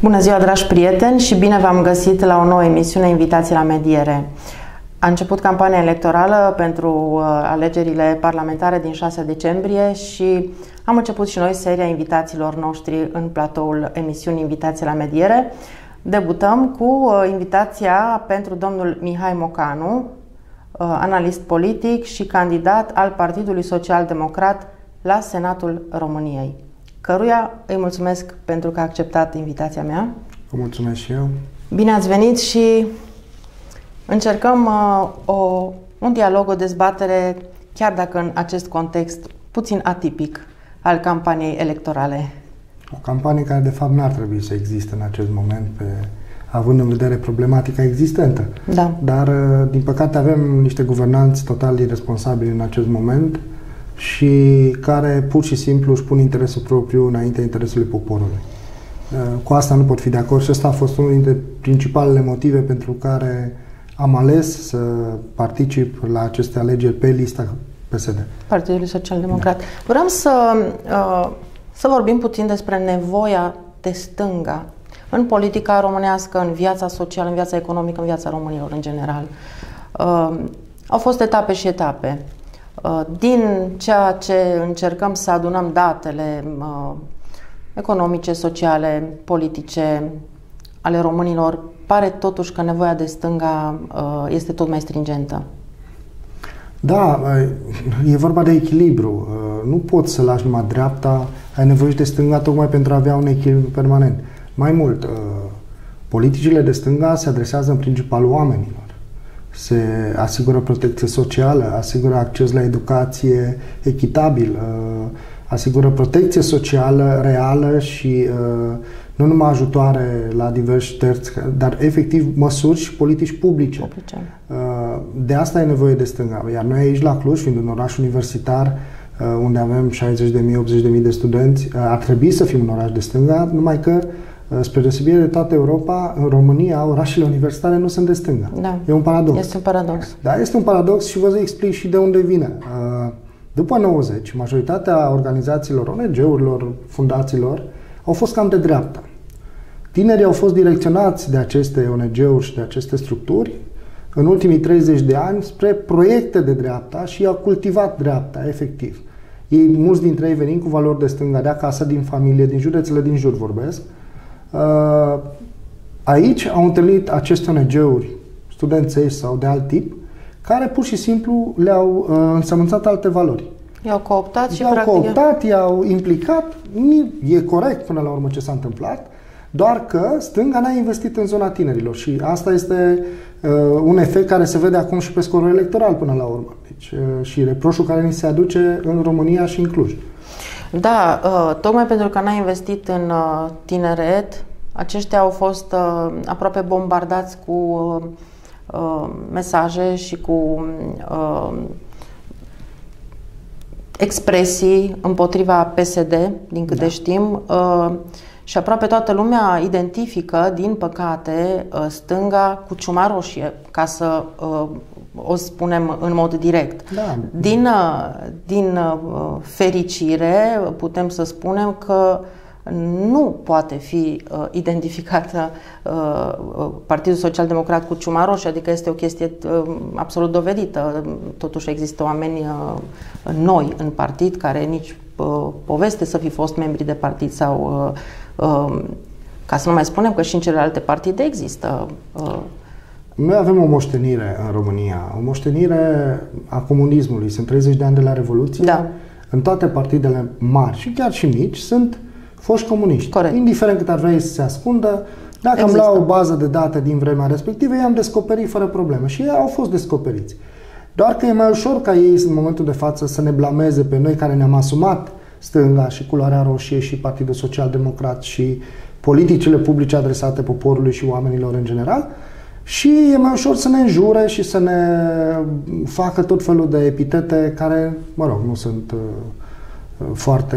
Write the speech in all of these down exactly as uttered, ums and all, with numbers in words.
Bună ziua, dragi prieteni, și bine v-am găsit la o nouă emisiune Invitații la Mediere. A început campania electorală pentru alegerile parlamentare din șase decembrie și am început și noi seria invitațiilor noștri în platoul emisiunii Invitații la Mediere. Debutăm cu invitația pentru domnul Mihai Mocanu, analist politic și candidat al Partidului Social Democrat la Senatul României, căruia îi mulțumesc pentru că a acceptat invitația mea. Vă mulțumesc și eu. Bine ați venit și încercăm uh, o, un dialog, o dezbatere, chiar dacă în acest context puțin atipic al campaniei electorale. O campanie care de fapt n-ar trebui să existe în acest moment, pe, având în vedere problematica existentă. Da. Dar, din păcate, avem niște guvernanți total irresponsabili în acest moment și care pur și simplu își pun interesul propriu înaintea interesului poporului. Cu asta nu pot fi de acord și ăsta a fost unul dintre principalele motive pentru care am ales să particip la aceste alegeri pe lista P S D. Partidului Social Democrat. Da. Vreau să, să vorbim puțin despre nevoia de stânga în politica românească, în viața socială, în viața economică, în viața românilor în general. Au fost etape și etape. Din ceea ce încercăm să adunăm datele economice, sociale, politice ale românilor, pare totuși că nevoia de stânga este tot mai stringentă. Da, e vorba de echilibru. Nu poți să lași numai dreapta, ai nevoie de stânga tocmai pentru a avea un echilibru permanent. Mai mult, politicile de stânga se adresează în principal oamenilor. Se asigură protecție socială, asigură acces la educație echitabil, asigură protecție socială reală și nu numai ajutoare la diversi terți, dar efectiv măsuri și politici publice. publice. De asta e nevoie de stânga. Iar noi aici la Cluj, fiind un oraș universitar, unde avem șaizeci de mii, optzeci de mii de studenți, ar trebui să fim un oraș de stânga, numai că, spre deosebire de toată Europa, în România, orașele universitare nu sunt de stânga. Da. E un paradox. Este un paradox. Da, este un paradox și vă explic și de unde vine. După nouăzeci, majoritatea organizațiilor, O N G-urilor, fundațiilor, au fost cam de dreapta. Tinerii au fost direcționați de aceste O N G-uri și de aceste structuri în ultimii treizeci de ani spre proiecte de dreapta și au cultivat dreapta, efectiv. Ei, mulți dintre ei venind cu valori de stânga, de acasă, din familie, din județele din jur vorbesc. Aici au întâlnit aceste O N G-uri studențești sau de alt tip, care pur și simplu le-au uh, însămânțat alte valori. I-au cooptat și i-au practic... cooptat, i-au implicat. E corect până la urmă ce s-a întâmplat, doar că stânga n-a investit în zona tinerilor și asta este uh, un efect care se vede acum și pe scorul electoral până la urmă. Deci, uh, și reproșul care ni se aduce în România și în Cluj. Da, uh, tocmai pentru că n-a investit în uh, tineret, aceștia au fost uh, aproape bombardați cu uh, Uh, mesaje și cu uh, expresii împotriva P S D, din câte da. știm, uh, și aproape toată lumea identifică, din păcate, uh, stânga cu ciuma roșie, ca să uh, o spunem în mod direct. Da. Din, uh, din uh, fericire putem să spunem că nu poate fi uh, identificată uh, Partidul Social Democrat cu ciuma roșie, adică este o chestie uh, absolut dovedită. Totuși există oameni uh, noi în partid care nici uh, poveste să fi fost membri de partid sau uh, uh, ca să nu mai spunem că și în celelalte partide există. Uh, Noi avem o moștenire în România, o moștenire a comunismului. Sunt treizeci de ani de la Revoluție. Da. În toate partidele mari și chiar și mici sunt foști comuniști. Corect. Indiferent cât ar vrea să se ascundă, dacă Există. am luat o bază de date din vremea respectivă, i-am descoperit fără probleme și ei au fost descoperiți. Doar că e mai ușor ca ei în momentul de față să ne blameze pe noi care ne-am asumat stânga și culoarea roșie și Partidul Social Democrat și politicile publice adresate poporului și oamenilor în general, și e mai ușor să ne înjure și să ne facă tot felul de epitete care, mă rog, nu sunt uh, foarte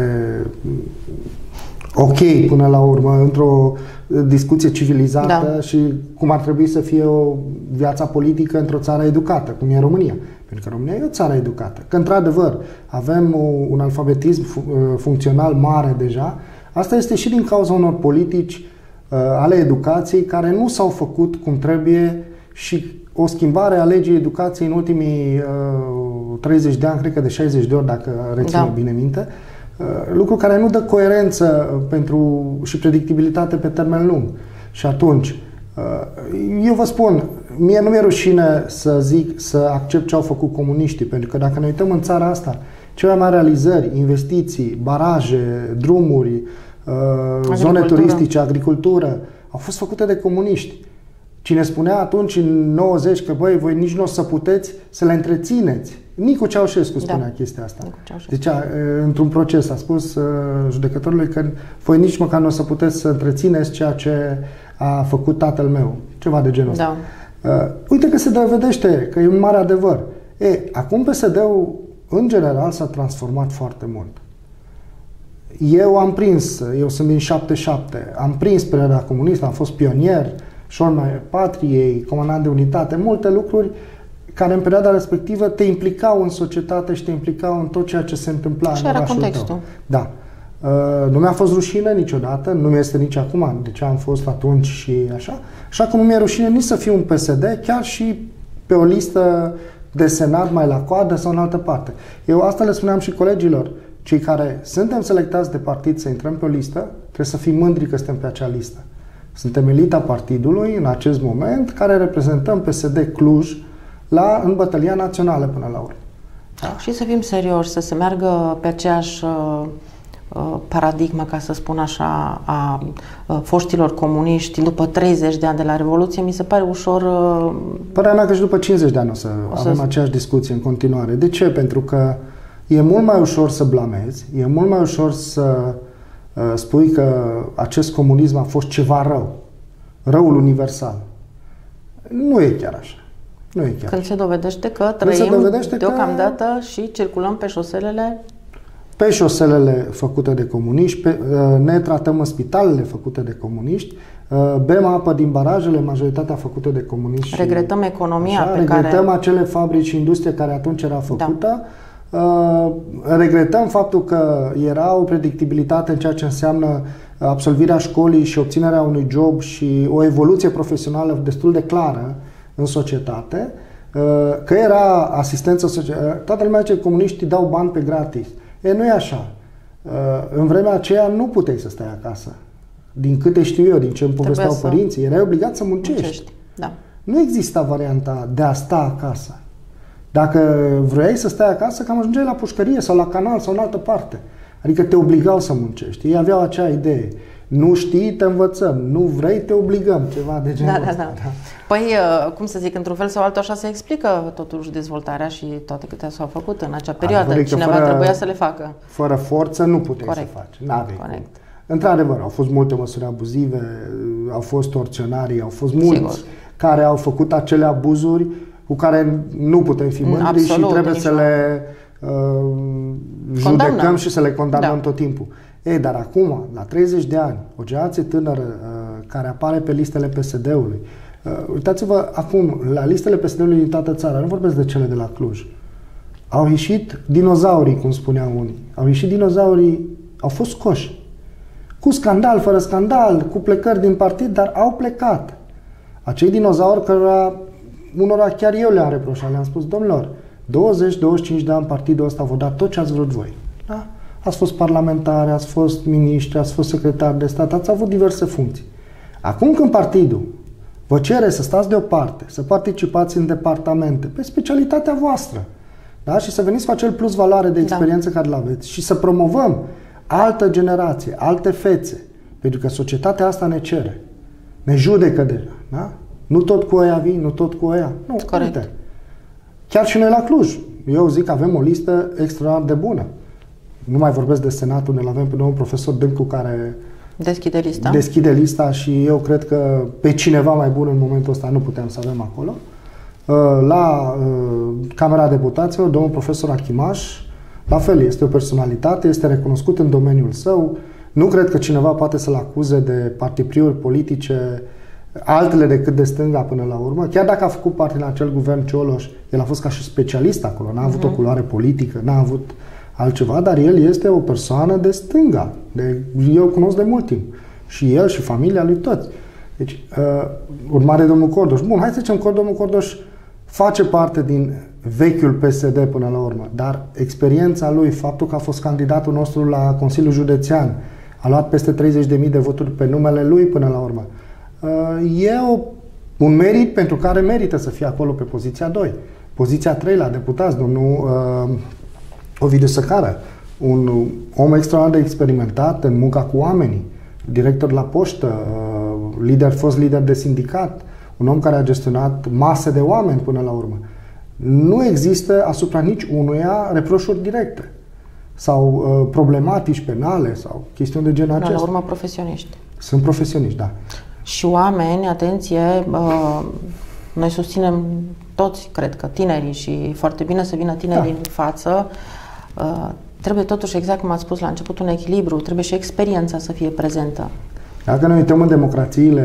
ok până la urmă, într-o discuție civilizată, da. Și cum ar trebui să fie o viața politică într-o țară educată, cum e România. Pentru că România e o țară educată. Că, într-adevăr, avem un alfabetism funcțional mare deja. Asta este și din cauza unor politici ale educației care nu s-au făcut cum trebuie și o schimbare a legii educației în ultimii uh, treizeci de ani, cred că de șaizeci de ori, dacă rețin da. bine minte, uh, lucru care nu dă coerență pentru, și predictibilitate pe termen lung. Și atunci, uh, eu vă spun, mie nu mi-e rușine să zic, să accept ce au făcut comuniștii, pentru că dacă ne uităm în țara asta, cele mai mari realizări, investiții, baraje, drumuri, uh, zone turistice, agricultură, au fost făcute de comuniști. Cine spunea atunci, în nouăzeci, că băi, voi nici nu o să puteți să le întrețineți. Nicu Ceaușescu spunea da. chestia asta. Zicea, într-un proces, a spus uh, judecătorului că voi nici măcar nu o să puteți să întrețineți ceea ce a făcut tatăl meu. Ceva de genul ăsta. Da. Uh, uite că se dovedește că e un mare adevăr. E, acum P S D-ul, în general, s-a transformat foarte mult. Eu am prins, eu sunt din șaptezeci și șapte, am prins perioada comunistă, am fost pionier, șorma patriei, comandant de unitate, multe lucruri care în perioada respectivă te implicau în societate și te implicau în tot ceea ce se întâmpla și în era orașul contextul. tău. Da. Uh, nu mi-a fost rușine niciodată, nu mi-este nici acum de ce am fost atunci și așa. Așa cum nu mi-e rușine nici să fiu un P S D, chiar și pe o listă de senat mai la coadă sau în altă parte. Eu asta le spuneam și colegilor. Cei care suntem selectați de partid să intrăm pe o listă, trebuie să fim mândri că suntem pe acea listă. Suntem elita partidului în acest moment, care reprezentăm P S D Cluj la, în bătălia națională până la urmă. Da? Și să fim serioși, să se meargă pe aceeași uh, paradigmă, ca să spun așa, a uh, foștilor comuniști după treizeci de ani de la Revoluție, mi se pare ușor... Uh, Părerea mea că și după cincizeci de ani o să, o să avem aceeași discuție în continuare. De ce? Pentru că e mult mai ușor să blamezi, e mult mai ușor să uh, spui că acest comunism a fost ceva rău. Răul universal. Nu e chiar așa. Nu e chiar Când așa. se dovedește că trăim dovedește deocamdată că... și circulăm pe șoselele... Pe șoselele făcute de comuniști, pe, uh, ne tratăm în spitalele făcute de comuniști, uh, bem apă din barajele, majoritatea făcute de comuniști. Regretăm economia așa, pe regretăm care... Regretăm acele fabrici și industrie care atunci era făcută. Da. Uh, regretăm faptul că era o predictibilitate în ceea ce înseamnă absolvirea școlii și obținerea unui job și o evoluție profesională destul de clară în societate, uh, că era asistență socială. Toată lumea zice că comuniștii dau bani pe gratis. E, nu e așa. Uh, în vremea aceea nu puteai să stai acasă. Din câte știu eu, din ce îmi povesteau să... părinții, erai obligat să muncești. muncești. Da. Nu exista varianta de a sta acasă. Dacă vrei să stai acasă, cam ajungeai la pușcărie sau la canal sau în altă parte. Adică te obligau să muncești. Ei aveau acea idee. Nu știi, te învățăm. Nu vrei, te obligăm. Ceva de genul da, ăsta. Da, da. Păi, cum să zic, într-un fel sau altul așa se explică totuși dezvoltarea și toate câte s-au făcut în acea perioadă. Cineva fără, trebuia să le facă. Fără forță nu puteai Corect. să faci. N-aveai Corect. Cum. Într-adevăr, au fost multe măsuri abuzive, au fost torționarii, au fost mulți Sigur. care au făcut acele abuzuri cu care nu putem fi mândri Absolut, și trebuie să le uh, judecăm condamnăm. și să le condamnăm da. tot timpul. Ei, dar acum, la treizeci de ani, o generație tânără uh, care apare pe listele P S D-ului, uh, uitați-vă acum, la listele P S D-ului din toată țara, nu vorbesc de cele de la Cluj, au ieșit dinozaurii, cum spuneau unii. Au ieșit dinozaurii, au fost scoși. Cu scandal, fără scandal, cu plecări din partid, dar au plecat. Acei dinozauri cărora unora chiar eu le-am reproșat, le-am spus, domnilor, douăzeci douăzeci și cinci de ani partidul ăsta v-a dat tot ce ați vrut voi. Da? Ați fost parlamentari, ați fost miniștri, ați fost secretari de stat, ați avut diverse funcții. Acum când partidul vă cere să stați deoparte, să participați în departamente, pe specialitatea voastră, da? Și să veniți cu acel plus valoare de experiență da. care l-aveți și să promovăm altă generație, alte fețe, pentru că societatea asta ne cere, ne judecă deja, da? Nu tot cu ăia vii, nu tot cu ăia. Nu, corect. Uite. Chiar și noi la Cluj. Eu zic că avem o listă extraordinar de bună. Nu mai vorbesc de Senat, unde avem pe domnul profesor Dâncu care deschide lista. deschide lista și eu cred că pe cineva mai bun în momentul ăsta nu putem să avem acolo. La Camera Deputaților, domnul profesor Achimaș, la fel, este o personalitate, este recunoscut în domeniul său. Nu cred că cineva poate să-l acuze de partipriuri politice altele decât de stânga până la urmă. Chiar dacă a făcut parte în acel guvern Cioloș, el a fost ca și specialist acolo, n-a avut uh-huh. o culoare politică, n-a avut altceva, dar el este o persoană de stânga. De, eu cunosc de mult timp. Și el și familia lui toți. Deci, uh, urmare domnul Cordoș. Bun, hai să zicem că domnul Cordoș face parte din vechiul P S D până la urmă, dar experiența lui, faptul că a fost candidatul nostru la Consiliul Județean, a luat peste treizeci de mii de voturi pe numele lui până la urmă, uh, e o, un merit pentru care merită să fie acolo pe poziția doi. Poziția trei la deputați, domnul uh, Ovidiu Săcară, un om extraordinar de experimentat în munca cu oamenii, director la poștă, lider, fost lider de sindicat, un om care a gestionat mase de oameni până la urmă. Nu există asupra nici unuia reproșuri directe sau uh, problematici penale sau chestiuni de genul acesta. La urmă profesioniști. Sunt profesioniști, da. Și oameni, atenție, uh, noi susținem toți, cred că tinerii, și foarte bine să vină tinerii da. în față. Uh, trebuie totuși, exact cum ați spus la început, un echilibru, trebuie și experiența să fie prezentă. Dacă ne uităm în democrațiile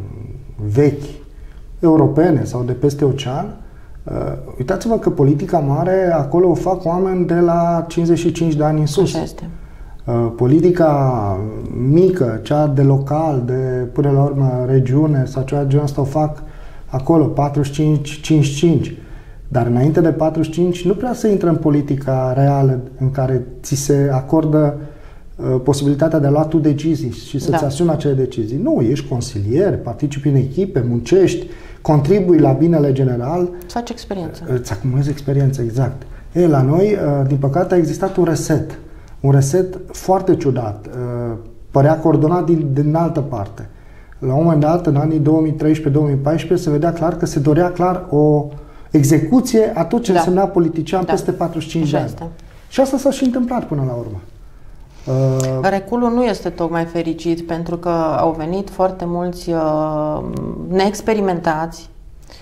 vechi, europene sau de peste ocean, uh, uitați-vă că politica mare, acolo o fac oameni de la cincizeci și cinci de ani în sus. Așa este. Uh, politica mică, cea de local, de până la urmă regiune sau cea de genul ăsta o fac acolo, patruzeci și cinci cincizeci și cinci. Dar înainte de patruzeci și cinci nu prea se intră în politica reală în care ți se acordă uh, posibilitatea de a lua tu decizii și să-ți da. asumi acele decizii. Nu, ești consilier, participi în echipe, muncești, contribui la binele general. Îți faci experiență. Îți acumulezi experiență, exact. E, la noi, uh, din păcate, a existat un reset. Un reset foarte ciudat. Uh, părea coordonat din, din altă parte. La un moment dat, în anii două mii treisprezece două mii paisprezece, se vedea clar că se dorea clar o execuție a tot ce da. însemna politician da. peste patruzeci și cinci de ani. Este. Și asta s-a și întâmplat până la urmă. Uh... Reculul nu este tocmai fericit, pentru că au venit foarte mulți uh, neexperimentați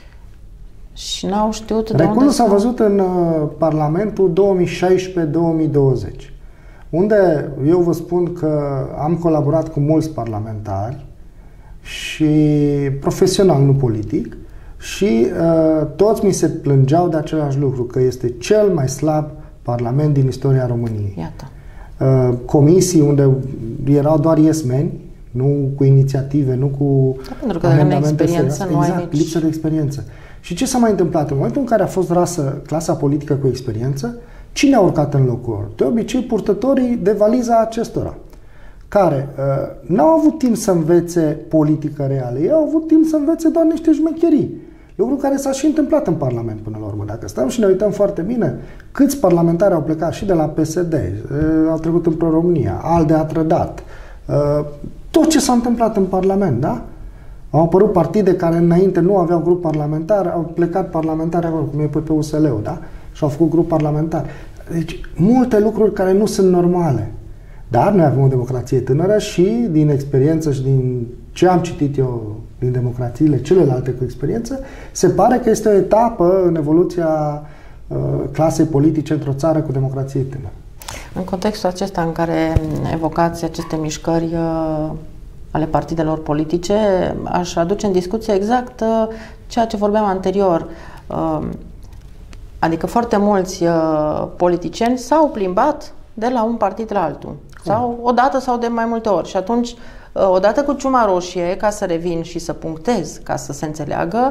și n-au știut de Reculul s-a văzut în uh, Parlamentul două mii șaisprezece două mii douăzeci, unde eu vă spun că am colaborat cu mulți parlamentari și profesional, nu politic, și uh, toți mi se plângeau de același lucru, că este cel mai slab parlament din istoria României. Iată. Uh, comisii unde erau doar yes-meni, nu cu inițiative, nu cu da, pentru că amendamente serioase. Nu exact, ai nici... lipsă de experiență. Și ce s-a mai întâmplat? În momentul în care a fost rasă clasa politică cu experiență, cine a urcat în locul lor? De obicei, purtătorii de valiza acestora, care uh, n-au avut timp să învețe politică reală, ei au avut timp să învețe doar niște șmecherii. Lucru care s-a și întâmplat în Parlament până la urmă. Dacă stăm și ne uităm foarte bine, câți parlamentari au plecat și de la P S D, uh, au trecut în Pro-România, ALDE a trădat, uh, tot ce s-a întâmplat în Parlament, da? Au apărut partide care înainte nu aveau grup parlamentar, au plecat parlamentari acolo, cum e P P U S L-ul, da? Și au făcut grup parlamentar. Deci, multe lucruri care nu sunt normale. Dar noi avem o democrație tânără și din experiență și din ce am citit eu din democrațiile celelalte cu experiență, se pare că este o etapă în evoluția uh, clasei politice într-o țară cu democrație tânără. În contextul acesta în care evocați aceste mișcări uh, ale partidelor politice, aș aduce în discuție exact uh, ceea ce vorbeam anterior. Uh, adică foarte mulți uh, politicieni s-au plimbat de la un partid la altul. Sau o dată sau de mai multe ori. Și atunci, odată cu ciuma roșie, ca să revin și să punctez, ca să se înțeleagă,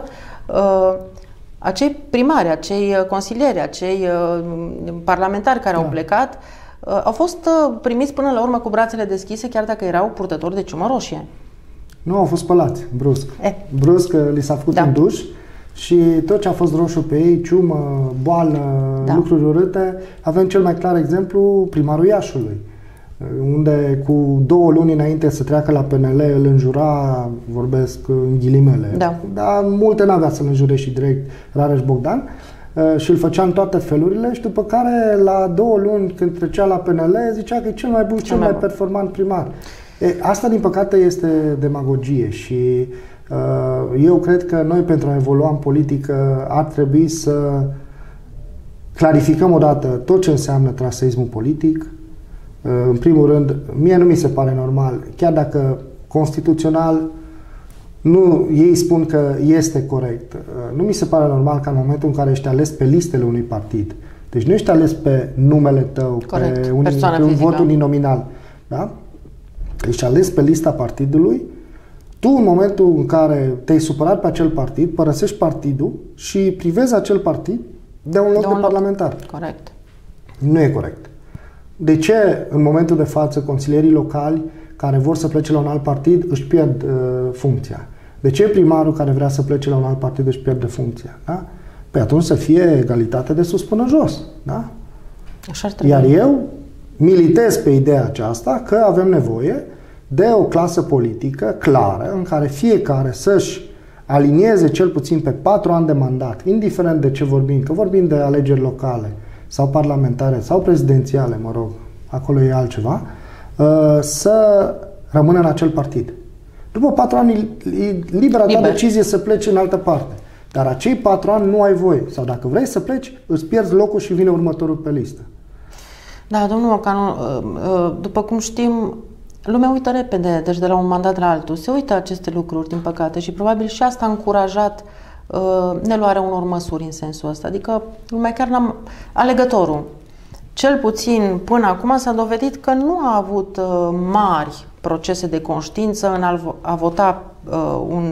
acei primari, acei consilieri, acei parlamentari care da. au plecat, au fost primiți până la urmă cu brațele deschise, chiar dacă erau purtători de ciumă roșie. Nu, au fost spălați, brusc. Eh. Brusc, li s-a făcut da. un duș și tot ce a fost roșu pe ei, ciumă, boală, da. lucruri urâte. Avem cel mai clar exemplu, primarul Iașului, unde cu două luni înainte să treacă la P N L îl înjura, vorbesc în ghilimele, da. dar multe n-avea să-l înjure și direct Rareș Bogdan și îl făcea în toate felurile și după care la două luni când trecea la P N L zicea că e cel mai bun, cel, cel mai, mai performant primar. E, asta din păcate este demagogie și uh, eu cred că noi pentru a evolua în politică ar trebui să clarificăm odată tot ce înseamnă traseismul politic. În primul rând, mie nu mi se pare normal, chiar dacă constituțional nu, ei spun că este corect, nu mi se pare normal ca în momentul în care ești ales pe listele unui partid, deci nu ești ales pe numele tău, corect, pe un, pe un vot uninominal, da? ești ales pe lista partidului, tu în momentul în care te-ai supărat pe acel partid, părăsești partidul și privezi acel partid de un loc de, de un parlamentar. Loc. Corect. Nu e corect. De ce în momentul de față consilierii locali care vor să plece la un alt partid își pierd uh, funcția? De ce primarul care vrea să plece la un alt partid își pierde funcția? Da? Păi atunci să fie egalitate de sus până jos. Da? Așa ar trebui. Iar eu militez pe ideea aceasta că avem nevoie de o clasă politică clară în care fiecare să-și alinieze cel puțin pe patru ani de mandat, indiferent de ce vorbim, că vorbim de alegeri locale sau parlamentare sau prezidențiale, mă rog, acolo e altceva, să rămână în acel partid. După patru ani e liberă ta decizie să pleci în altă parte. Dar acei patru ani nu ai voie. Sau dacă vrei să pleci, îți pierzi locul și vine următorul pe listă. Da, domnul Mocanu, după cum știm, lumea uită repede, deci de la un mandat la altul. Se uită aceste lucruri, din păcate, și probabil și asta a încurajat uh, neluarea unor măsuri în sensul ăsta. Adică lumea chiar n-am... Alegătorul, cel puțin până acum, s-a dovedit că nu a avut uh, mari procese de conștiință în a, a vota uh, un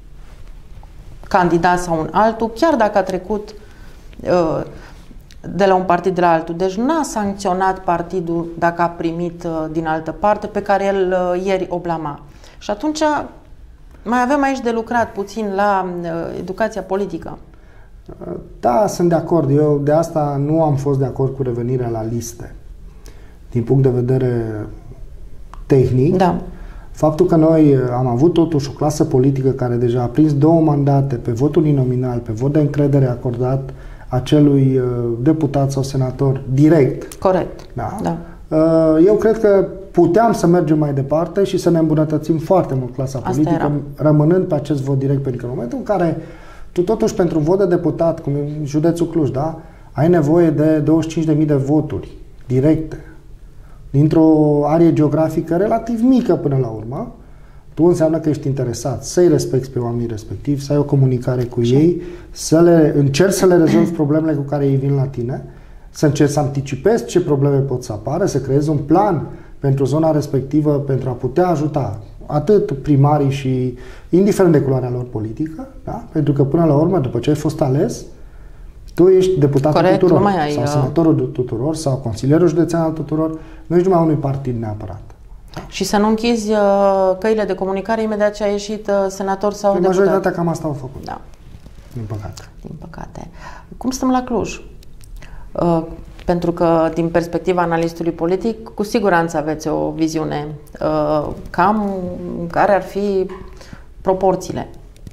candidat sau un altul, chiar dacă a trecut uh, de la un partid la altul. Deci n-a sancționat partidul dacă a primit uh, din altă parte, pe care el uh, ieri o blama. Și atunci mai avem aici de lucrat puțin la uh, educația politică. Da, sunt de acord. Eu de asta nu am fost de acord cu revenirea la liste. Din punct de vedere tehnic, da. Faptul că noi am avut totuși o clasă politică care deja a prins două mandate pe vot uninominal, pe vot de încredere acordat acelui deputat sau senator direct. Corect. Da? Da. Eu cred că puteam să mergem mai departe și să ne îmbunătățim foarte mult clasa Asta politică, era. rămânând pe acest vot direct, pentru că în momentul în care tu totuși pentru un vot de deputat, cum e județul Cluj, da? Ai nevoie de douăzeci și cinci de mii de voturi directe dintr-o arie geografică relativ mică până la urmă, tu înseamnă că ești interesat să-i respecti pe oamenii respectivi, să ai o comunicare cu Ce? ei, să le încerci să le rezolvi problemele cu care ei vin la tine, să încerci să anticipezi ce probleme pot să apară, să creezi un plan pentru zona respectivă pentru a putea ajuta atât primarii și indiferent de culoarea lor politică, da? Pentru că până la urmă, după ce ai fost ales, tu ești deputatul Corect, tuturor, nu mai ai, sau senatorul tuturor, sau consilierul județean al tuturor, nu ești numai unui partid neapărat. Și să nu închizi uh, căile de comunicare imediat ce a ieșit uh, senator sau deputat. Majoritatea cam asta au făcut. Da. Din păcate. Din păcate. Cum stăm la Cluj? Uh, pentru că, din perspectiva analistului politic, cu siguranță aveți o viziune. Uh, cam care ar fi proporțiile?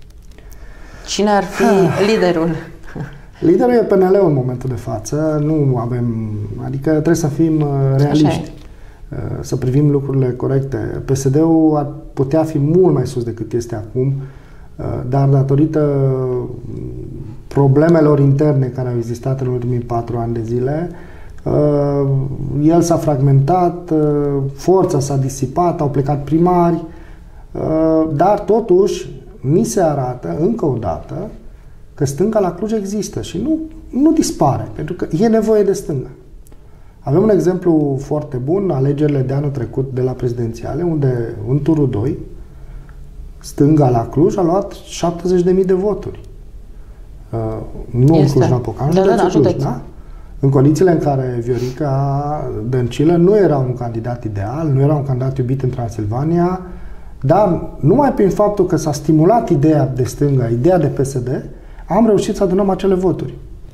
Cine ar fi liderul? Liderul e P N L-ul în momentul de față. Nu avem... Adică trebuie să fim realiști. Să privim lucrurile corecte. P S D-ul ar putea fi mult mai sus decât este acum, dar datorită problemelor interne care au existat în ultimii patru ani de zile, el s-a fragmentat, forța s-a disipat, au plecat primari, dar totuși ni se arată încă o dată că stânga la Cluj există și nu, nu dispare, pentru că e nevoie de stânga. Avem un exemplu foarte bun, alegerile de anul trecut de la prezidențiale, unde în turul doi, stânga la Cluj a luat șaptezeci de mii de voturi. Uh, nu în Cluj-Napoca, în județul Cluj, da? În condițiile în care Viorica Dăncilă nu era un candidat ideal, nu era un candidat iubit în Transilvania, dar numai prin faptul că s-a stimulat ideea de stânga, ideea de P S D, am reușit să adunăm acele voturi.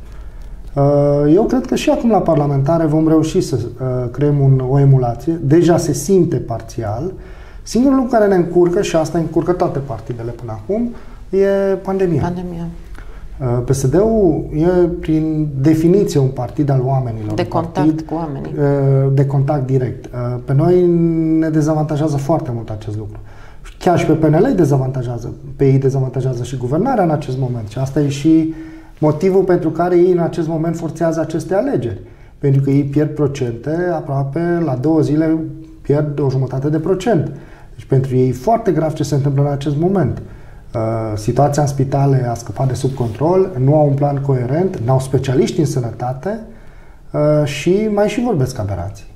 Eu cred că și acum la parlamentare vom reuși să creăm un, o emulație. Deja se simte parțial. Singurul lucru care ne încurcă, și asta încurcă toate partidele până acum, e pandemia. Pandemia. P S D-ul e prin definiție un partid al oamenilor. De contact partid, cu oamenii. De contact direct. Pe noi ne dezavantajează foarte mult acest lucru. Chiar și pe P N L îi dezavantajează. Pe ei dezavantajează și guvernarea în acest moment. Și asta e și motivul pentru care ei în acest moment forțează aceste alegeri. Pentru că ei pierd procente, aproape la două zile pierd o jumătate de procent. Deci pentru ei e foarte grav ce se întâmplă în acest moment. Uh, situația în spitale a scăpat de sub control, nu au un plan coerent, n-au specialiști în sănătate uh, și mai și vorbesc aberații.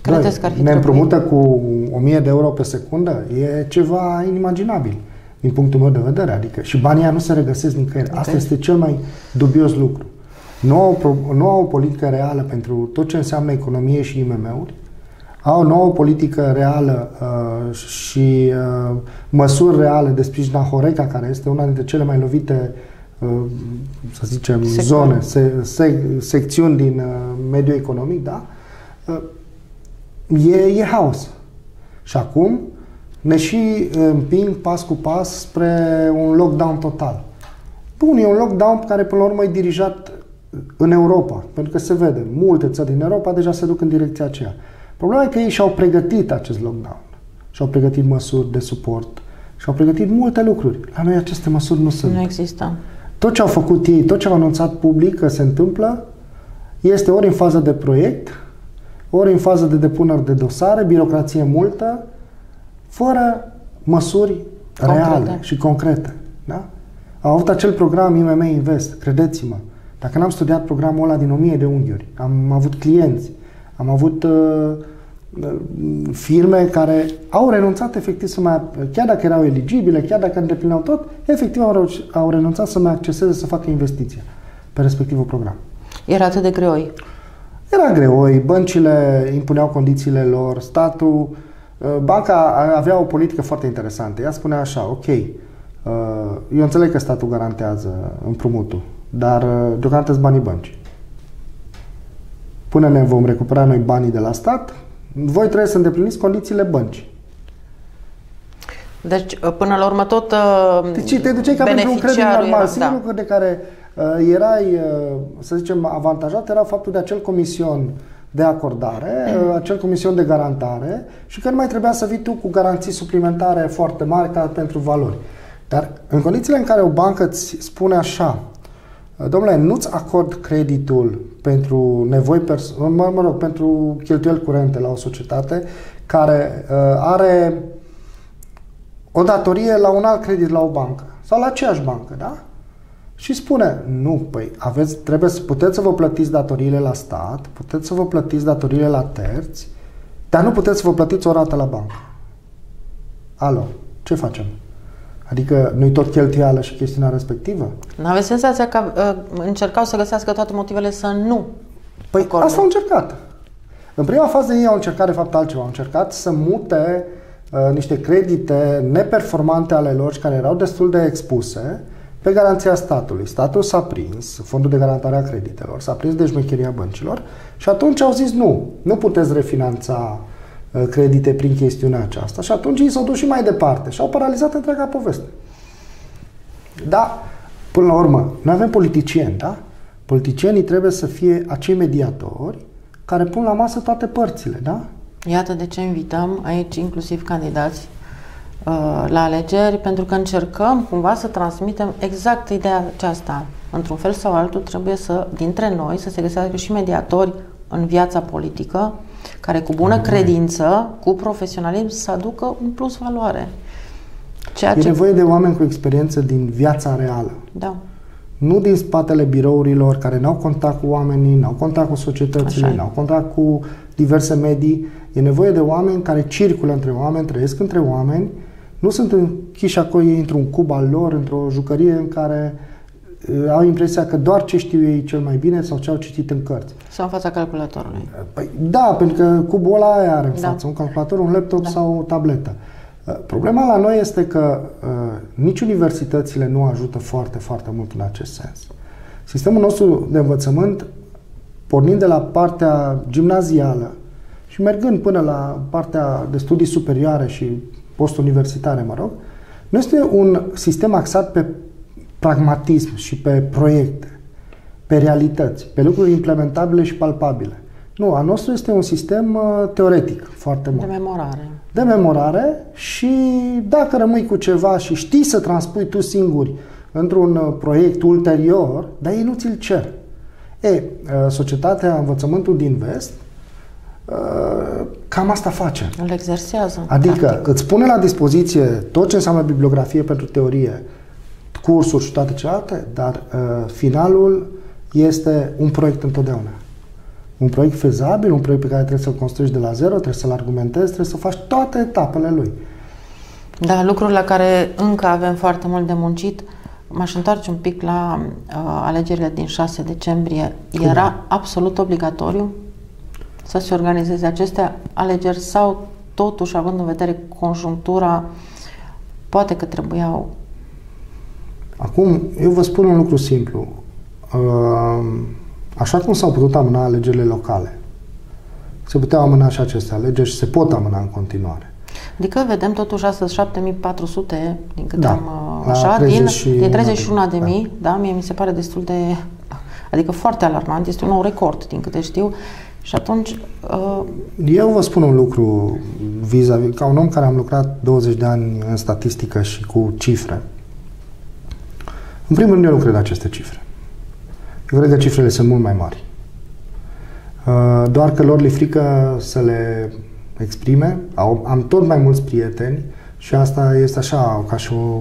Credeți că ar fi ne trebuit? împrumută cu o mie de euro pe secundă? E ceva inimaginabil din punctul meu de vedere. Adică, și banii nu se regăsesc nicăieri. Okay. Asta este cel mai dubios lucru. Nu au, nu au o politică reală pentru tot ce înseamnă economie și I M M-uri. Au o nouă politică reală uh, și uh, măsuri reale de sprijin a Horeca, care este una dintre cele mai lovite, uh, să zicem, Secund. zone, se, se, secțiuni din uh, mediul economic, da? Uh, e, e haos. Și acum ne și împing pas cu pas spre un lockdown total. Bun, e un lockdown care până la urmă e dirijat în Europa, pentru că se vede, multe țări din Europa deja se duc în direcția aceea. Problema e că ei și-au pregătit acest lockdown, și-au pregătit măsuri de suport, și-au pregătit multe lucruri. La noi aceste măsuri nu sunt. Nu există. Tot ce au făcut ei, tot ce au anunțat public că se întâmplă, este ori în fază de proiect, ori în fază de depunere de dosare, birocrație multă, fără măsuri concrete. reale și concrete. Da? Au avut acel program I M M Invest, credeți-mă. Dacă n-am studiat programul ăla din o mie de unghiuri, am avut clienți, am avut uh, firme care au renunțat efectiv să mai, chiar dacă erau eligibile, chiar dacă îndeplineau tot, efectiv au, au renunțat să mai acceseze, să facă investiția pe respectivul program. Era atât de greoi? Era greoi, băncile impuneau condițiile lor, statul, banca avea o politică foarte interesantă. Ea spunea așa, ok, eu înțeleg că statul garantează împrumutul, dar deocamdată sunt banii băncii. Până ne vom recupera noi banii de la stat, voi trebuie să îndepliniți condițiile băncii. Deci, până la urmă, tot deci, te duceai ca pentru un credit normal. Era, Singurul lucru da. de care uh, erai, uh, să zicem, avantajat era faptul de acel comision de acordare, uh, acel comision de garantare și că nu mai trebuia să vii tu cu garanții suplimentare foarte mari ca pentru valori. Dar în condițiile în care o bancă îți spune așa, domnule, nu-ți acord creditul pentru nevoi, pers- mă, mă rog, pentru cheltuieli curente la o societate care uh, are o datorie la un alt credit la o bancă sau la aceeași bancă, da? Și spune, nu, păi, aveți, trebuie să puteți să vă plătiți datoriile la stat, puteți să vă plătiți datoriile la terți, dar nu puteți să vă plătiți o rată la bancă. Alo, ce facem? Adică nu-i tot cheltuială și chestiunea respectivă? N-aveți senzația că uh, încercau să găsească toate motivele să nu Păi acorde. Asta au încercat. În prima fază ei au încercat de fapt altceva. Au încercat să mute uh, niște credite neperformante ale lor și care erau destul de expuse pe garanția statului. Statul s-a prins, Fondul de Garantare a Creditelor, s-a prins de șmecheria băncilor și atunci au zis nu, nu puteți refinanța credite prin chestiunea aceasta. Și atunci ei s-au dus și mai departe și au paralizat întreaga poveste. Da, până la urmă, noi avem politicieni, da? Politicienii trebuie să fie acei mediatori care pun la masă toate părțile, da? Iată de ce invităm aici inclusiv candidați uh, la alegeri, pentru că încercăm cumva să transmitem exact ideea aceasta. Într-un fel sau altul trebuie să, dintre noi, să se găsească și mediatori în viața politică, care cu bună credință, cu profesionalism, să aducă un plus valoare. Ceea e ce... nevoie de oameni cu experiență din viața reală. Da. Nu din spatele birourilor care n-au contact cu oamenii, n-au contact cu societățile, n-au contact cu diverse medii. E nevoie de oameni care circulă între oameni, trăiesc între oameni, nu sunt închiși acolo într-un cub al lor, într-o jucărie în care au impresia că doar ce știu ei cel mai bine sau ce au citit în cărți. Sau în fața calculatorului. Păi, da, pentru că cubul ăla aia are în da. față, un calculator, un laptop da. sau o tabletă. Problema la noi este că uh, nici universitățile nu ajută foarte, foarte mult în acest sens. Sistemul nostru de învățământ, pornind de la partea gimnazială și mergând până la partea de studii superioare și postuniversitare, mă rog, nu este un sistem axat pe pragmatism și pe proiecte, pe realități, pe lucruri implementabile și palpabile. Nu, a nostru este un sistem uh, teoretic foarte mult. De memorare. De memorare și dacă rămâi cu ceva și știi să transpui tu singuri într-un uh, proiect ulterior, dar ei nu ți-l cer. E, uh, societatea, învățământul din vest, uh, cam asta face. Îl exersează. Adică practic. îți pune la dispoziție tot ce înseamnă bibliografie pentru teorie, cursuri și toate celelalte, dar uh, finalul este un proiect întotdeauna. Un proiect fezabil, un proiect pe care trebuie să-l construiești de la zero, trebuie să-l argumentezi, trebuie să faci toate etapele lui. Da, lucruri la care încă avem foarte mult de muncit. M-aș întoarce un pic la uh, alegerile din șase decembrie. Cum? Era absolut obligatoriu să se organizeze aceste alegeri sau totuși, având în vedere conjunctura, poate că trebuiau? Acum, eu vă spun un lucru simplu. Așa cum s-au putut amâna alegerile locale, se puteau amâna și aceste alegeri și se pot amâna în continuare. Adică vedem totuși astăzi șapte mii patru sute, din câte da, am așa, din, din treizeci și unu de mii, da. da, mie mi se pare destul de, adică foarte alarmant, este un nou record, din câte știu. Și atunci... Uh... Eu vă spun un lucru vis-a-vis, ca un om care am lucrat douăzeci de ani în statistică și cu cifre. În primul rând, eu nu cred aceste cifre. Eu cred că cifrele sunt mult mai mari. Uh, doar că lor le frică să le exprime. Au, am tot mai mulți prieteni și asta este așa, ca și o,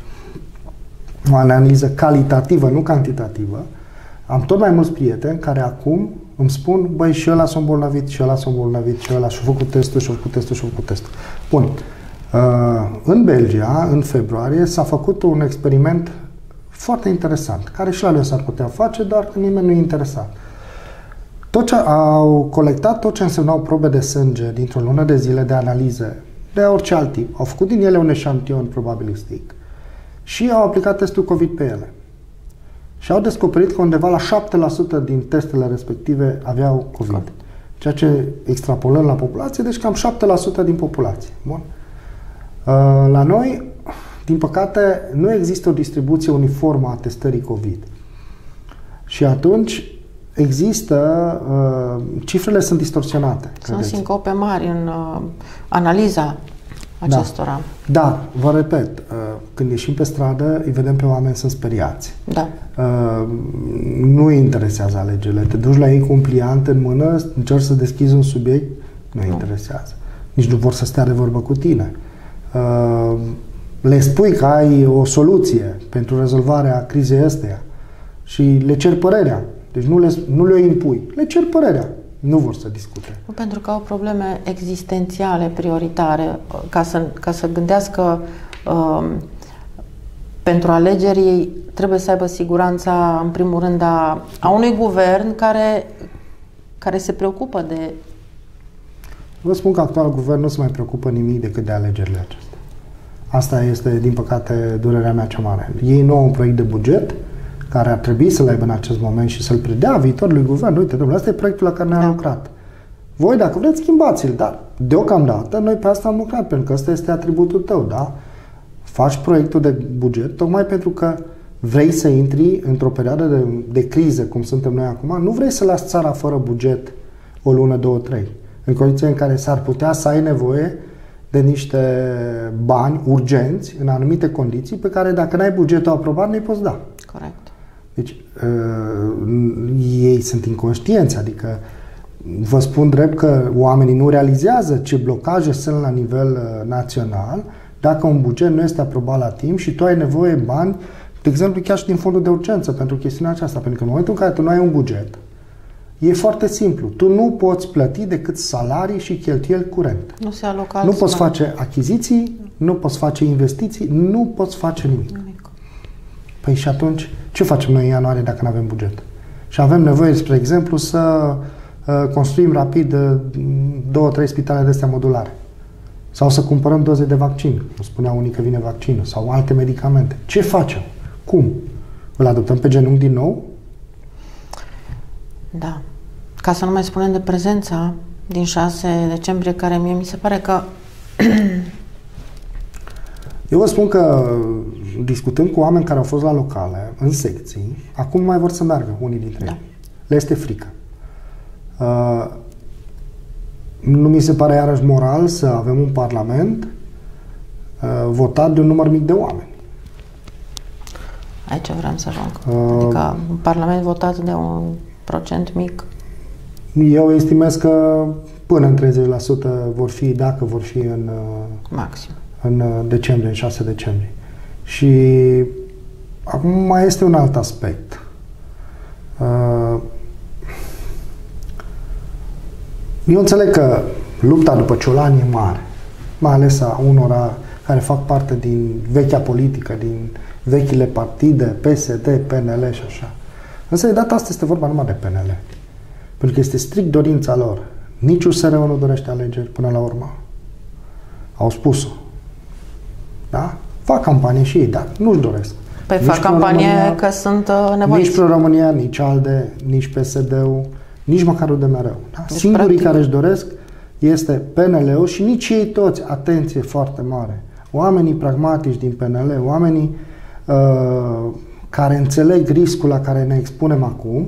o analiză calitativă, nu cantitativă. Am tot mai mulți prieteni care acum îmi spun, băi, și ăla s-a îmbolnăvit, și ăla s-a îmbolnăvit, și ăla și-a făcut testul, și-a făcut testul, și-a făcut testul. Bun. Uh, în Belgia, în februarie, s-a făcut un experiment foarte interesant, care și la noi s-ar putea face, dar că nimeni nu e interesat. Tot ce au colectat, tot ce însemnau probe de sânge dintr-o lună de zile de analize, de orice alt tip, au făcut din ele un eșantion probabilistic și au aplicat testul COVID pe ele. Și au descoperit că undeva la șapte la sută din testele respective aveau COVID. Ceea ce extrapolăm la populație, deci cam șapte la sută din populație. Bun. La noi, din păcate, nu există o distribuție uniformă a testării COVID. Și atunci există, uh, cifrele sunt distorsionate. Sunt credeți. sincope mari în uh, analiza acestora. Da. da, vă repet, uh, când ieșim pe stradă, îi vedem pe oameni, sunt speriați. Da. Uh, nu îi interesează alegerile. Te duci la ei cu un pliant în mână, încerci să deschizi un subiect, nu îi interesează. Nici nu vor să stea de vorbă cu tine. Uh, le spui că ai o soluție pentru rezolvarea crizei astea și le cer părerea. Deci nu le, nu le impui, le cer părerea. Nu vor să discute. Pentru că au probleme existențiale prioritare. Ca să, ca să gândească um, pentru alegeri, ei trebuie să aibă siguranța, în primul rând, a, a unui guvern care, care se preocupă de... Vă spun că actualul guvern nu se mai preocupă nimic decât de alegerile acestea. Asta este, din păcate, durerea mea cea mare. Ei nu au un proiect de buget care ar trebui să-l aibă în acest moment și să-l predea viitorului guvern. Uite, domnule, ăsta e proiectul la care ne-am da. lucrat. Voi, dacă vreți, schimbați-l, dar deocamdată noi pe asta am lucrat, pentru că ăsta este atributul tău, da? Faci proiectul de buget, tocmai pentru că vrei să intri într-o perioadă de, de criză, cum suntem noi acum, nu vrei să lași țara fără buget o lună, două, trei, în condiții în care s-ar putea să ai nevoie de niște bani urgenți, în anumite condiții, pe care dacă n-ai bugetul aprobat, nu-i poți da. Corect. Deci, uh, ei sunt inconștienți, adică vă spun drept că oamenii nu realizează ce blocaje sunt la nivel uh, național dacă un buget nu este aprobat la timp și tu ai nevoie bani, de exemplu, chiar și din fondul de urgență pentru chestiunea aceasta, pentru că în momentul în care tu nu ai un buget, e foarte simplu. Tu nu poți plăti decât salarii și cheltuieli curente. Nu se alocă Nu poți face achiziții, nu poți face investiții, nu poți face nimic. nimic. Păi și atunci, ce facem noi în ianuarie dacă nu avem buget? Și avem nevoie, spre exemplu, să uh, construim rapid uh, două, trei spitale de astea modulare. Sau să cumpărăm doze de vaccin. Nu spunea unii că vine vaccinul. Sau alte medicamente. Ce facem? Cum? Îl adoptăm pe genunchi din nou? Da. Ca să nu mai spunem de prezența din șase decembrie, care mie mi se pare că... Eu vă spun că, discutând cu oameni care au fost la locale, în secții, acum mai vor să meargă unii dintre da. ei. Le este frică. Uh, nu mi se pare iarăși moral să avem un parlament uh, votat de un număr mic de oameni. Aici vreau să ajung. Uh, adică un parlament votat de un procent mic. Eu estimez că până în treizeci la sută vor fi, dacă vor fi în... Uh, Maxim. în decembrie, în șase decembrie. Și acum mai este un alt aspect. Uh, Eu înțeleg că lupta după ciolani e mare, mai ales a unora care fac parte din vechea politică, din vechile partide, P S D, P N L și așa. Însă de data asta este vorba numai de P N L. Pentru că este strict dorința lor. Nici U S R-ul nu dorește alegeri până la urmă. Au spus-o. Da? Fac campanie și ei, dar nu-și doresc. Păi fac campanie că sunt uh, nevoiți. Nici Pro-România, nici ALDE, nici P S D-ul, nici măcar U D M R-ul. Da? Deci, singurii practic care își doresc este P N L-ul și nici ei toți, atenție foarte mare, oamenii pragmatici din P N L, oamenii uh, care înțeleg riscul la care ne expunem acum,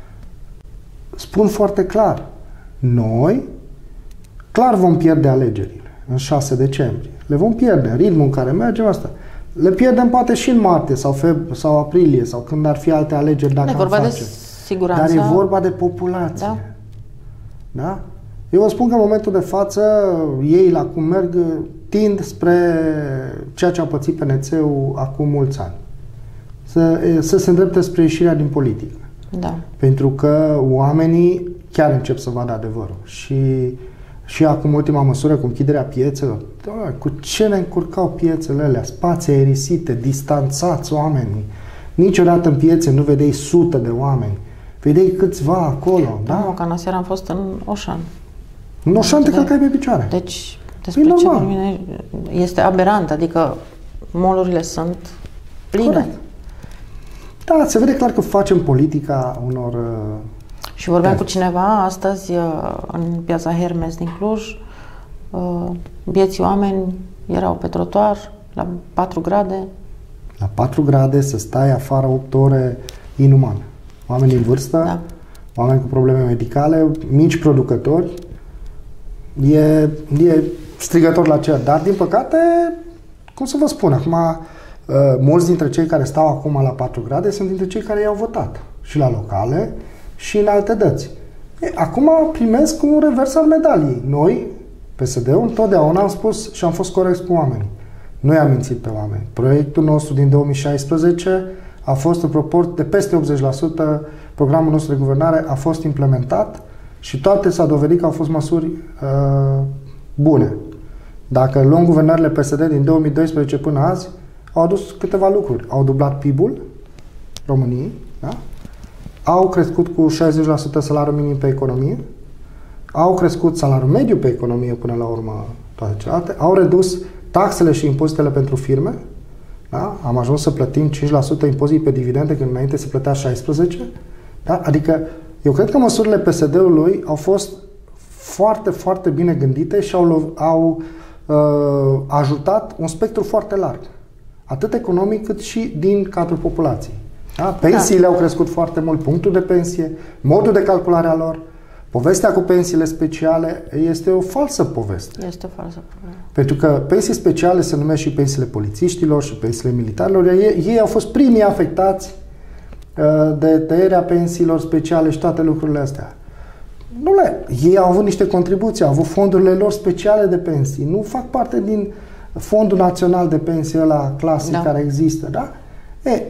spun foarte clar, noi clar vom pierde alegerile în șase decembrie. Le vom pierde în ritmul în care mergem asta. Le pierdem poate și în martie sau, feb- sau aprilie sau când ar fi alte alegeri dacă e vorba am de face. siguranță. Dar e vorba de populație. Da. Da? Eu vă spun că în momentul de față ei la cum merg tind spre ceea ce a pățit P N C-ul acum mulți ani. Să, să se îndrepte spre ieșirea din politică. Da. Pentru că oamenii chiar încep să vadă adevărul. Și, și acum ultima măsură cu închiderea piețelor. Doamne, cu ce ne încurcau piețele alea? Spații aerisite, distanțați oamenii. Niciodată în piețe nu vedeai sute de oameni. Vedeai câțiva acolo. Da? Da, ca în seara am fost în Oșan. În Oșan te călcai pe picioare. Deci, despre ce vorbim, este aberant. Adică mall-urile sunt pline. Corect. Da, se vede clar că facem politica unor... Și vorbeam cu cineva astăzi în piața Hermes din Cluj. Vieții oameni erau pe trotuar la patru grade. La patru grade să stai afară opt ore inuman. Oameni în vârstă, da. Oameni cu probleme medicale, mici producători. E, e strigător la cer. Dar, din păcate, cum să vă spun, acum... Uh, mulți dintre cei care stau acum la patru grade sunt dintre cei care i-au votat și la locale și în alte dăți. E, acum primesc un revers al medaliei. Noi, P S D-ul, întotdeauna am spus și am fost corecți cu oamenii. Noi am mințit pe oameni. Proiectul nostru din două mii șaisprezece a fost în proporție de peste optzeci la sută, programul nostru de guvernare a fost implementat și toate s-a dovedit că au fost măsuri uh, bune. Dacă luăm guvernările P S D din două mii doisprezece până azi, au adus câteva lucruri. Au dublat P I B-ul României, da? Au crescut cu șaizeci la sută salariul minim pe economie, au crescut salariul mediu pe economie până la urmă toate celelalte, au redus taxele și impozitele pentru firme, da? Am ajuns să plătim cinci la sută impozit pe dividende când înainte se plătea șaisprezece la sută, da? Adică eu cred că măsurile P S D-ului au fost foarte, foarte bine gândite și au, au uh, ajutat un spectru foarte larg. Atât economic cât și din cadrul populației. Da? Pensiile da. au crescut foarte mult, punctul de pensie, modul de calculare a lor. Povestea cu pensiile speciale este o falsă poveste. Este o falsă poveste. Pentru că pensii speciale se numesc și pensiile polițiștilor și pensiile militarilor. Ei, ei au fost primii afectați uh, de tăierea pensiilor speciale și toate lucrurile astea. Nu le, ei au avut niște contribuții, au avut fondurile lor speciale de pensii. Nu fac parte din Fondul Național de Pensii ăla clasic da. care există, da? E,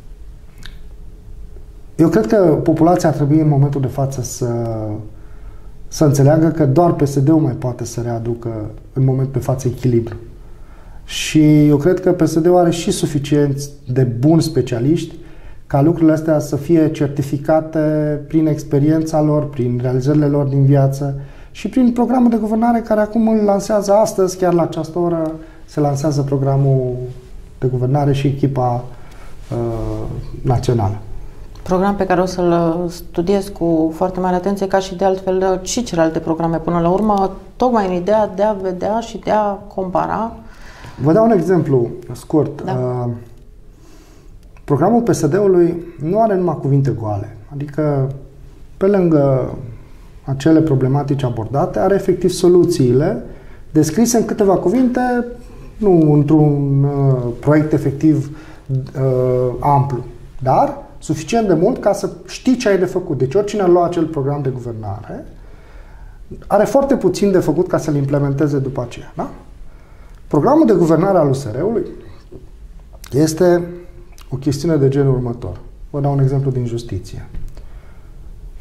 eu cred că populația ar trebui în momentul de față să, să înțeleagă că doar P S D-ul mai poate să readucă în momentul de față echilibru. Și eu cred că P S D-ul are și suficienți de buni specialiști ca lucrurile astea să fie certificate prin experiența lor, prin realizările lor din viață și prin programul de guvernare care acum îl lansează astăzi, chiar la această oră se lansează programul de guvernare și echipa uh, națională. Program pe care o să-l studiez cu foarte mare atenție, ca și de altfel și celelalte programe până la urmă, tocmai în ideea de a vedea și de a compara. Vă dau un exemplu scurt. Da. Uh, programul P S D-ului nu are numai cuvinte goale. Adică, pe lângă acele problematici abordate, are efectiv soluțiile descrise în câteva cuvinte, nu într-un uh, proiect efectiv uh, amplu, dar suficient de mult ca să știi ce ai de făcut. Deci oricine ar lua acel program de guvernare are foarte puțin de făcut ca să-l implementeze după aceea. Da? Programul de guvernare al U S R-ului este o chestiune de genul următor. Vă dau un exemplu din justiție.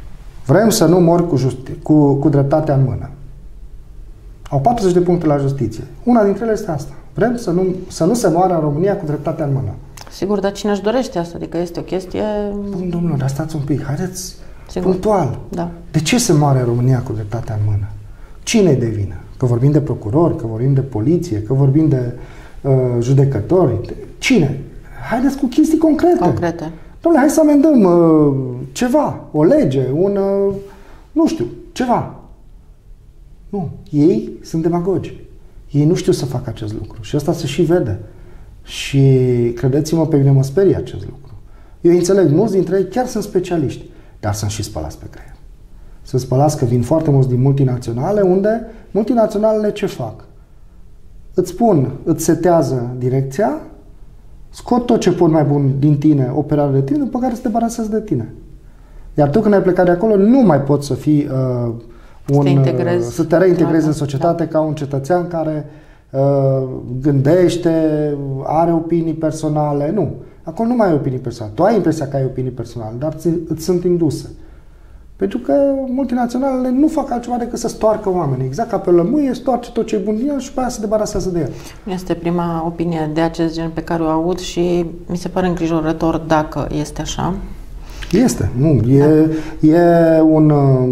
Vrem să nu mor cu, justi- cu, cu dreptatea în mână. Au patruzeci de puncte la justiție. Una dintre ele este asta. Vrem să nu, să nu se moară în România cu dreptatea în mână. Sigur, dar cine își dorește asta? Adică este o chestie... Bun, domnule, dar stați un pic, haideți Sigur. punctual. Da. De ce se moare în România cu dreptatea în mână? Cine-i de vină? Că vorbim de procurori, că vorbim de poliție, că vorbim de uh, judecători. Cine? Haideți cu chestii concrete. Concrete. Dom'le, hai să amendăm uh, ceva, o lege, un, uh, nu știu, ceva. Nu, ei sunt demagogi. Ei nu știu să facă acest lucru și asta se și vede. Și credeți-mă, pe mine mă sperie acest lucru. Eu înțeleg, mulți dintre ei chiar sunt specialiști, dar sunt și spălați pe creier. Sunt spălați că vin foarte mulți din multinaționale, unde multinaționalele ce fac? Îți spun, îți setează direcția, scot tot ce pot mai bun din tine, operare de tine, după care să te debarasezi de tine. Iar tu când ai plecat de acolo, nu mai poți să fii uh, un, să, te să te reintegrezi în societate da. ca un cetățean care uh, gândește, are opinii personale. Nu. Acolo nu mai ai opinii personale. Tu ai impresia că ai opinii personale, dar ți, îți sunt induse. Pentru că multinaționalele nu fac altceva decât să stoarcă oamenii. Exact ca pe lămâie, stoarce tot ce e bun din el și pe aia se debarasează de el. Este prima opinie de acest gen pe care o aud și mi se pare îngrijorător dacă este așa. Este, nu. E, da. e un,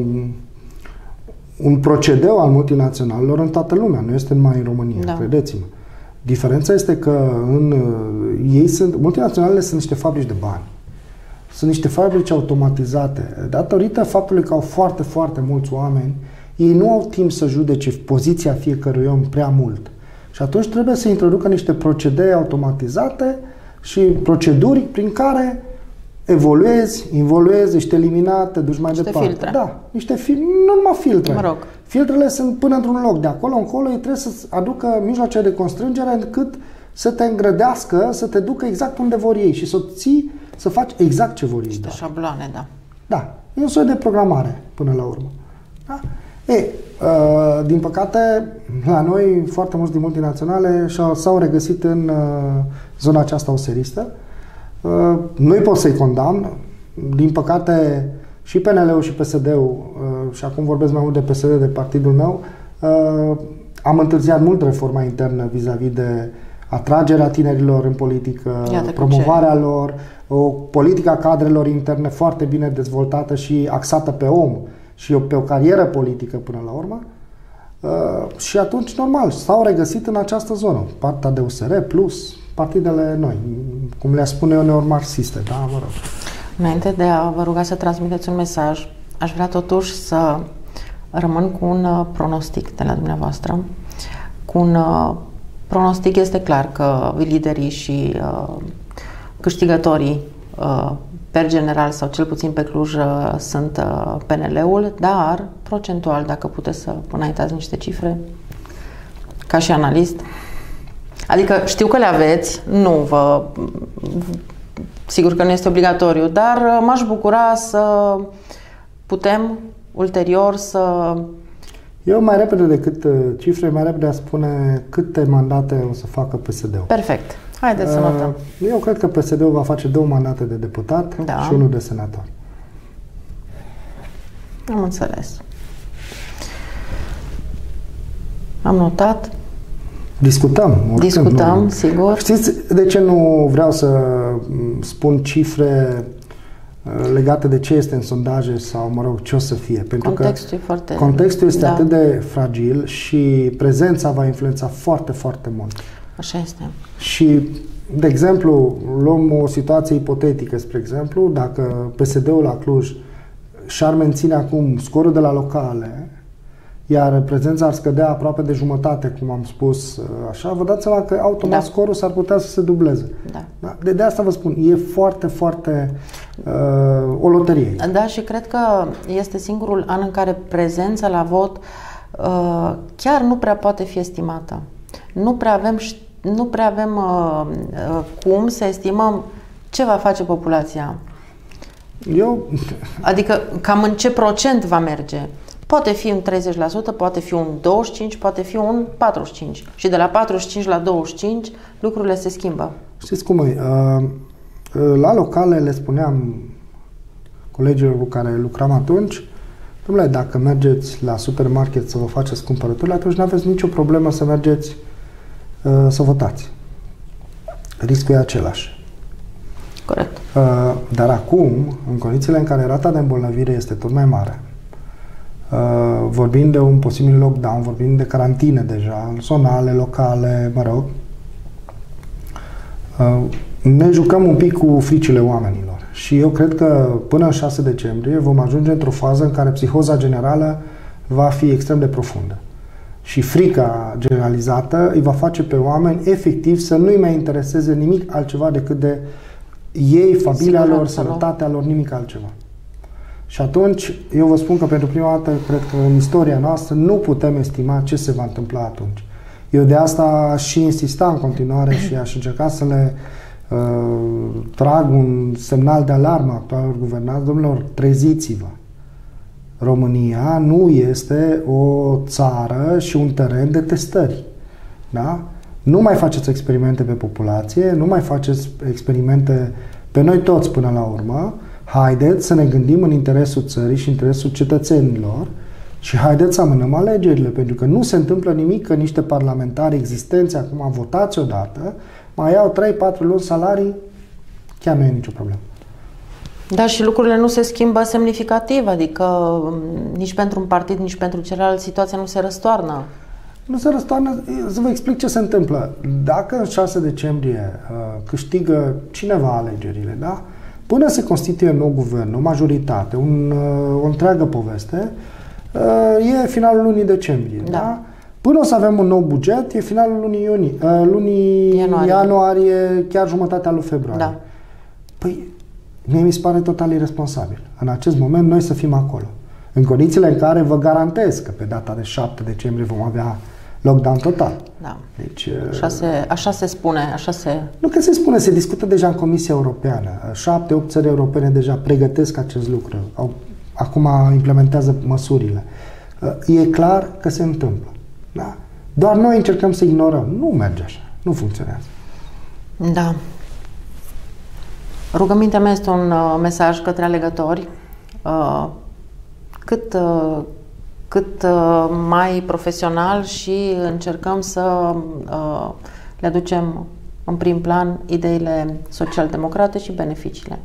un procedeu al multinaționalelor în toată lumea. Nu este numai în România, da. credeți-mă. Diferența este că în, ei sunt, multinaționalele sunt niște fabrici de bani. Sunt niște fabrici automatizate. Datorită faptului că au foarte, foarte mulți oameni, ei nu au timp să judece poziția fiecărui om prea mult. Și atunci trebuie să introducă niște procedee automatizate și proceduri prin care evoluezi, involuezi, ești eliminat, te duci mai niște departe. Filtre. Da, niște filtre. Nu numai filtre. Mă rog. Filtrele sunt până într-un loc. De acolo încolo ei trebuie să aducă mijloace de constrângere încât să te îngrădească, să te ducă exact unde vor ei și să ții, să faci exact ce vor ei. De șabloane, da. Da. E un soi de programare până la urmă. Da? Ei, uh, din păcate, la noi foarte mulți din multinaționale s-au regăsit în uh, zona aceasta oseristă. Uh, nu-i pot să-i condamn. Din păcate, și P N L-ul și P S D-ul, uh, și acum vorbesc mai mult de P S D, de partidul meu, uh, am întârziat mult reforma internă vis-a-vis de atragerea tinerilor în politică, Iată promovarea lor, o politică a cadrelor interne foarte bine dezvoltată și axată pe om și pe o carieră politică până la urmă. Uh, și atunci, normal, s-au regăsit în această zonă. Partea de U S R plus partidele noi, cum le spune eu, neomarxiste, da, mă rog. Înainte de a vă ruga să transmiteți un mesaj, aș vrea totuși să rămân cu un pronostic de la dumneavoastră. Cu un pronostic este clar că liderii și uh, câștigătorii uh, per general sau cel puțin pe Cluj uh, sunt uh, P N L-ul, dar procentual, dacă puteți să înaintați niște cifre, ca și analist. Adică știu că le aveți, nu vă... Sigur că nu este obligatoriu, dar m-aș bucura să putem ulterior să... Eu mai repede decât cifre, mai repede a spune câte mandate o să facă P S D-ul. Perfect. Haideți să notăm. Eu cred că P S D-ul va face două mandate de deputat da. și unul de senator. Am înțeles. Am notat. Discutăm. Discutăm, nu. sigur. Știți de ce nu vreau să spun cifre legate de ce este în sondaje sau, mă rog, ce o să fie? Pentru contextul că e foarte... contextul este da. atât de fragil și prezența va influența foarte, foarte mult. Așa este. Și, de exemplu, luăm o situație ipotetică, spre exemplu, dacă P S D-ul la Cluj și-ar menține acum scorul de la locale, iar prezența ar scădea aproape de jumătate, cum am spus așa, vă dați seama că automat da. scorul s-ar putea să se dubleze. Da. Da? De, de asta vă spun, e foarte, foarte uh, o loterie. Da, și cred că este singurul an în care prezența la vot uh, chiar nu prea poate fi estimată. Nu prea avem, nu prea avem uh, uh, cum să estimăm ce va face populația. Eu... Adică cam în ce procent va merge. Poate fi un treizeci la sută, poate fi un douăzeci și cinci la sută, poate fi un patruzeci și cinci la sută. Și de la patruzeci și cinci la douăzeci și cinci lucrurile se schimbă. Știți cum e? La locale le spuneam colegilor cu care lucram atunci, Dom'le, dacă mergeți la supermarket să vă faceți cumpărături, atunci nu aveți nicio problemă să mergeți uh, să votați. Riscul e același. Corect. Uh, dar acum, în condițiile în care rata de îmbolnăvire este tot mai mare, uh, vorbim de un posibil lockdown, vorbim de carantine deja, zonale, locale, mă rog, uh, ne jucăm un pic cu fricile oamenilor. Și eu cred că până în șase decembrie vom ajunge într-o fază în care psihoza generală va fi extrem de profundă. Și frica generalizată îi va face pe oameni efectiv să nu-i mai intereseze nimic altceva decât de ei, familia lor, sănătatea lor, nimic altceva. Și atunci, eu vă spun că pentru prima dată, cred că în istoria noastră, nu putem estima ce se va întâmpla atunci. Eu de asta aș și insista în continuare și aș încerca să le uh, trag un semnal de alarmă actualor guvernanți. Domnilor, treziți-vă! România nu este o țară și un teren de testări. Da? Nu mai faceți experimente pe populație, nu mai faceți experimente pe noi toți până la urmă. Haideți să ne gândim în interesul țării și în interesul cetățenilor și haideți să amânăm alegerile, pentru că nu se întâmplă nimic că niște parlamentari existenți acum votați odată, mai iau trei patru luni salarii, chiar nu e nicio problemă. Da, și lucrurile nu se schimbă semnificativ, adică nici pentru un partid, nici pentru celălalt situația nu se răstoarnă. Nu se răstoarnă, să vă explic ce se întâmplă. Dacă în șase decembrie uh, câștigă cineva alegerile, da? Până se constituie un nou guvern, o majoritate, un, uh, o întreagă poveste, uh, e finalul lunii decembrie. Da. Da? Până o să avem un nou buget, e finalul lunii, iunie, uh, lunii ianuarie. ianuarie, chiar jumătatea lui februarie. Da. Păi, mie mi se pare total irresponsabil. În acest moment, noi să fim acolo. În condițiile în care vă garantez că pe data de șapte decembrie vom avea lockdown total. Da. Deci, așa, se, așa se spune, așa se... Nu că se spune, se discută deja în Comisia Europeană. Șapte, opt țări europene deja pregătesc acest lucru. Au, acum implementează măsurile. E clar că se întâmplă. Da? Doar noi încercăm să ignorăm. Nu merge așa. Nu funcționează. Da. Rugămintea mea este un uh, mesaj către alegători. Uh, cât... Uh, cât uh, mai profesional și încercăm să uh, le aducem în prim plan ideile social-democrate și beneficiile.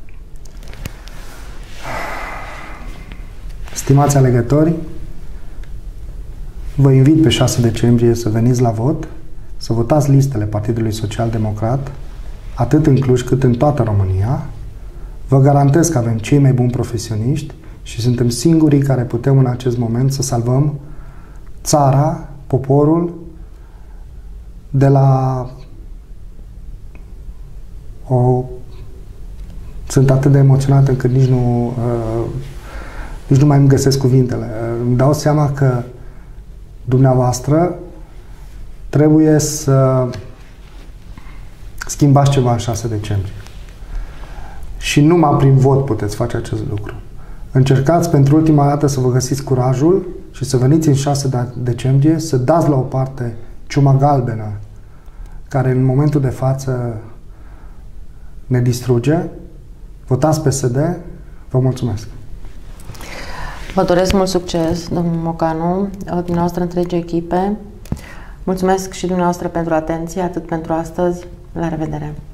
Stimați alegători, vă invit pe șase decembrie să veniți la vot, să votați listele Partidului Social-Democrat, atât în Cluj cât în toată România. Vă garantez că avem cei mai buni profesioniști și suntem singurii care putem în acest moment să salvăm țara, poporul, de la o... Sunt atât de emoționat încât nici nu, uh, nici nu mai îmi găsesc cuvintele. Uh, îmi dau seama că dumneavoastră trebuie să schimbați ceva în șase decembrie. Și numai prin vot puteți face acest lucru. Încercați pentru ultima dată să vă găsiți curajul și să veniți în șase decembrie, să dați la o parte ciuma galbenă care în momentul de față ne distruge. Votați P S D. Vă mulțumesc! Vă doresc mult succes, domnul Mocanu, dumneavoastră întregi echipe. Mulțumesc și dumneavoastră pentru atenție, atât pentru astăzi. La revedere!